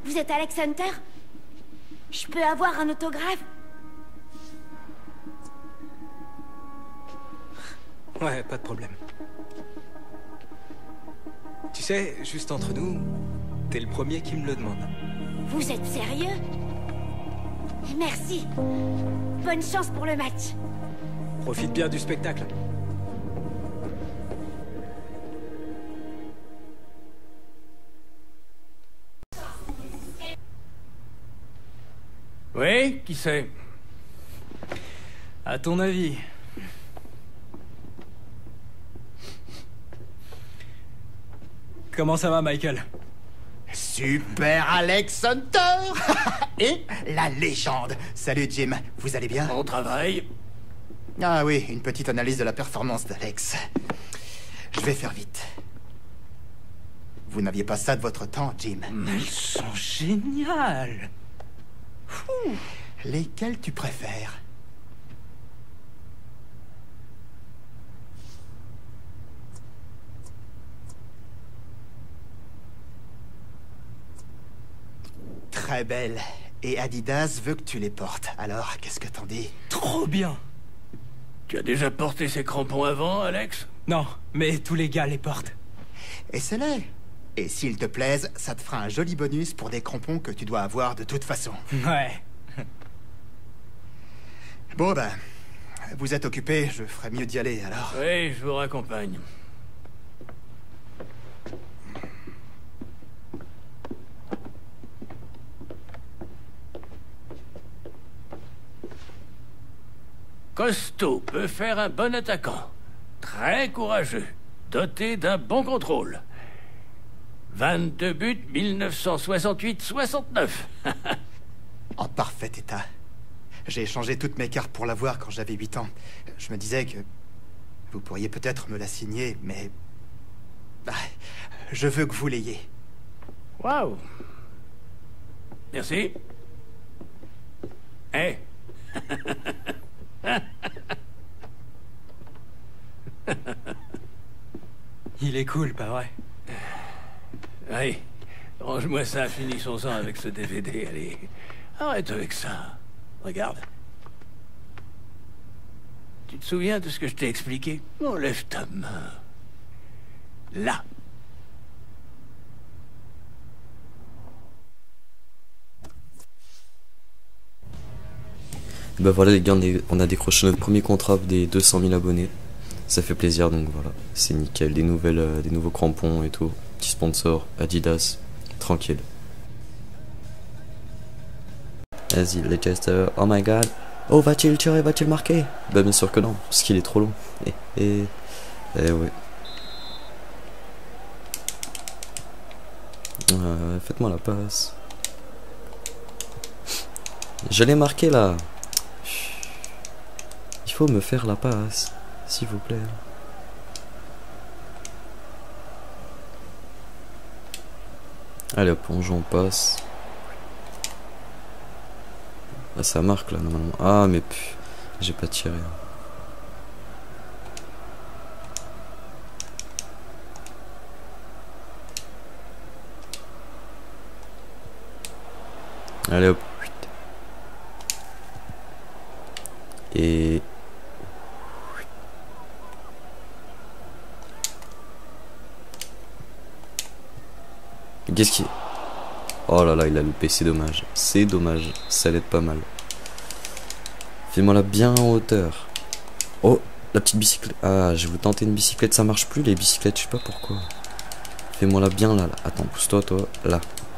Vous êtes Alex Hunter? Je peux avoir un autographe? Ouais, pas de problème. Tu sais, juste entre nous, t'es le premier qui me le demande. Vous êtes sérieux? Merci. Bonne chance pour le match. Profite bien du spectacle. Oui, qui c'est? À ton avis? Comment ça va, Michael? Super Alex Hunter. Et la légende. Salut Jim, vous allez bien? On travaille. Ah oui, une petite analyse de la performance d'Alex. Je vais faire vite. Vous n'aviez pas ça de votre temps, Jim. Elles sont géniales! Lesquelles tu préfères? Très belle. Et Adidas veut que tu les portes. Alors, qu'est-ce que t'en dis? Trop bien! Tu as déjà porté ces crampons avant, Alex? Non, mais tous les gars les portent. Essaie-les. Et s'ils te plaisent, ça te fera un joli bonus pour des crampons que tu dois avoir de toute façon. Ouais. Bon ben, vous êtes occupé, je ferais mieux d'y aller alors. Oui, je vous raccompagne. Costaud peut faire un bon attaquant. Très courageux. Doté d'un bon contrôle. 22 buts, 1968-69. En parfait état. J'ai échangé toutes mes cartes pour l'avoir quand j'avais 8 ans. Je me disais que vous pourriez peut-être me la signer, mais... je veux que vous l'ayez. Waouh. Merci. Eh. Il est cool, pas vrai? Oui. Range-moi ça, finissons-en avec ce DVD, allez. Arrête avec ça. Regarde. Tu te souviens de ce que je t'ai expliqué? Enlève ta main. Là. Bah voilà les gars, on a décroché notre premier contrat des 200 000 abonnés. Ça fait plaisir, donc voilà, c'est nickel. Des nouveaux crampons et tout. Petit sponsor, Adidas, tranquille. Vas-y, Leicester, oh my god. Oh, va-t-il tirer, va-t-il marquer? Bah bien sûr que non, parce qu'il est trop long. Eh ouais. Faites-moi la passe. J'allais marquer là. Il faut me faire la passe, s'il vous plaît. Allez hop, on joue, on passe. Ah, ça marque là normalement. Ah mais j'ai pas tiré. Allez hop. Et... Qu'est-ce qui... Oh là là, il a loupé, c'est dommage. C'est dommage, ça l'aide pas mal. Fais-moi la bien en hauteur. Oh, la petite bicyclette. Ah, je vais vous tenter une bicyclette, ça marche plus les bicyclettes, je sais pas pourquoi. Fais-moi la bien là, là. Attends, pousse-toi, toi, là.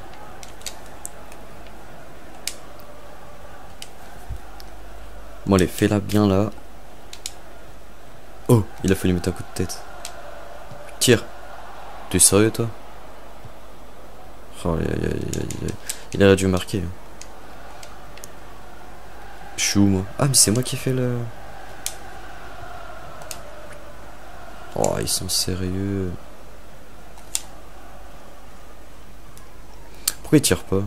Bon allez, fais-la bien là. Oh, il a fallu mettre un coup de tête. Tire. T'es sérieux toi? Oh, il aurait dû marquer. Je suis où moi? Ah mais c'est moi qui ai fait le... Oh ils sont sérieux. Pourquoi ils tirent pas?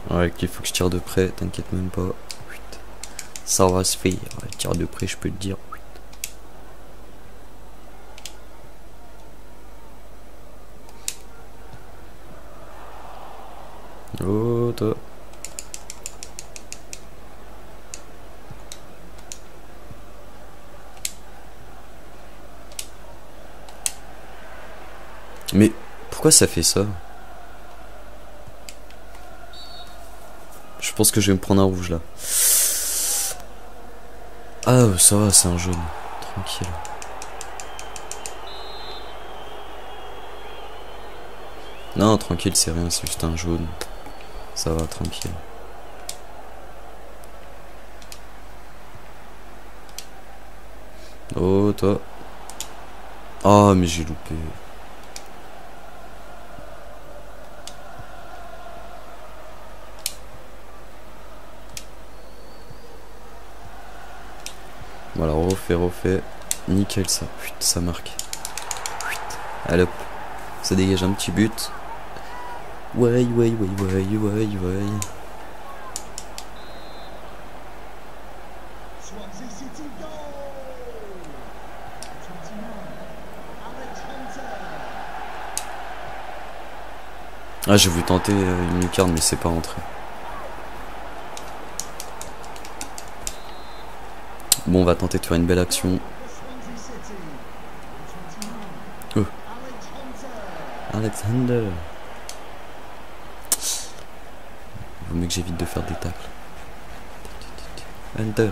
Ouais, il faut que je tire de près, t'inquiète même pas. Ça va se faire. Tire de près, je peux te dire. Oh, toi. Mais pourquoi ça fait ça? Je pense que je vais me prendre un rouge là. Ah, ça va, c'est un jaune. Tranquille. Non, tranquille, c'est rien, c'est juste un jaune. Ça va, tranquille. Oh, toi. Ah, mais j'ai loupé. Voilà, refait. Nickel ça. Putain, ça marque. Putain. Allez hop. Ça dégage un petit but. Ouais. Ah, j'ai voulu tenter une lucarne, mais c'est pas rentré. Bon, on va tenter de faire une belle action. Oh. Alexander. Il vaut mieux que j'évite de faire des tacles. Hunter.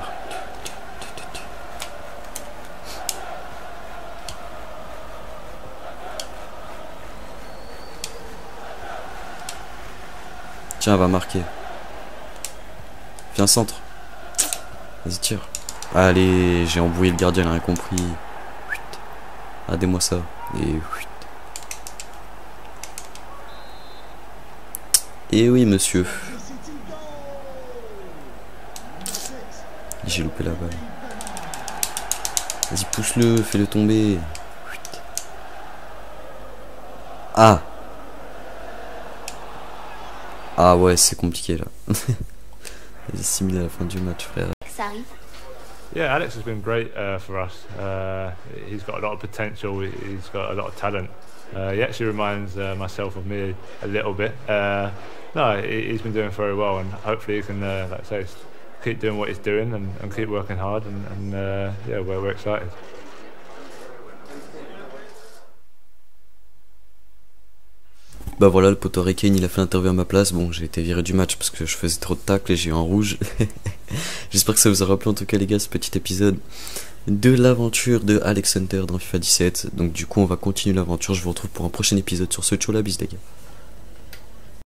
Tiens, elle va marquer. Viens, centre. Vas-y, tire. Allez, j'ai embrouillé le gardien, il a rien compris. Aidez-moi ça. Et oui, monsieur. J'ai loupé la balle. Vas-y, pousse-le, fais-le tomber. Ah. Ah ouais, c'est compliqué là. Vas-y, 6 000 à la fin du match, frère. Ça arrive. Yeah, Alex has been great for us. He's got a lot of potential. He's got a lot of talent. He actually reminds myself of me a little bit. No, he's been doing very well, and hopefully he can, like I say, keep doing what he's doing and keep working hard. And yeah, we're excited. Bah voilà, le poteau Kane, il a fait l'interview à ma place. Bon, j'ai été viré du match parce que je faisais trop de tacles et j'ai eu un rouge. J'espère que ça vous a rappelé en tout cas les gars ce petit épisode de l'aventure de Alex Hunter dans FIFA 17. Donc du coup on va continuer l'aventure, je vous retrouve pour un prochain épisode sur ce. Ciao la bise les gars.